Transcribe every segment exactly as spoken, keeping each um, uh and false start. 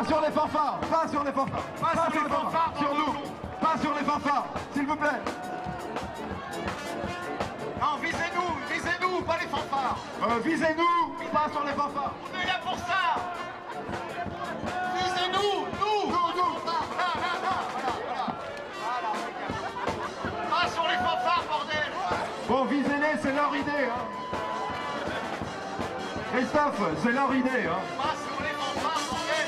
Pas sur les fanfares, pas sur les fanfares, Pas pas sur les fanfares, sur pardon. nous, pas sur les fanfares, s'il vous plaît. Non, visez-nous, visez-nous, pas les fanfares. Euh, visez-nous, pas sur les fanfares. On est là pour ça. Visez-nous, nous, nous, nous. Là, là, là, voilà, voilà. Voilà, regarde. Pas sur les fanfares, bordel. Bon, visez-les, c'est leur idée, hein. Christophe, c'est leur idée, hein. Pas sur les fanfares, bordel.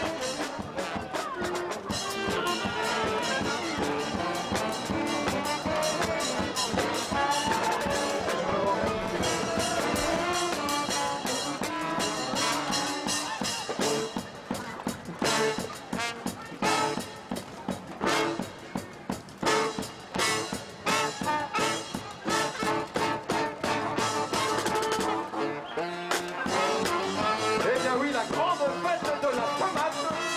Eh bien oui, la grande fête de la tomate.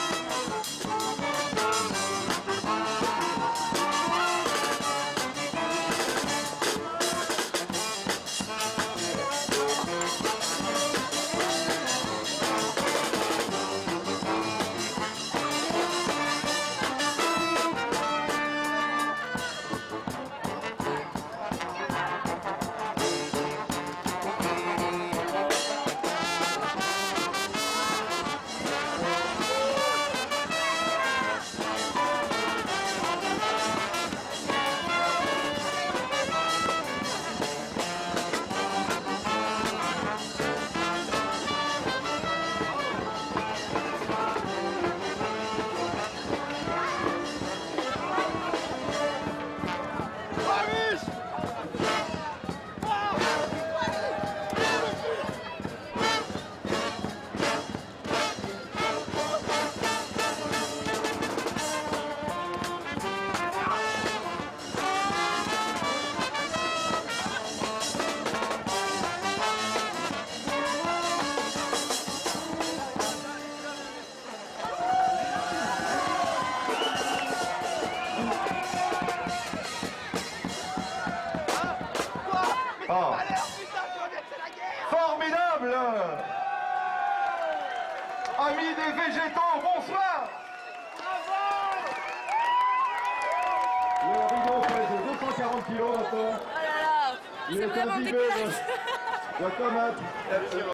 Oh. Formidable! Amis des végétaux, bonsoir! Le rideau pèse deux cent quarante kilos maintenant. Oh là là, Il c'est est vraiment imbibé dégueulasse. de, de tomates.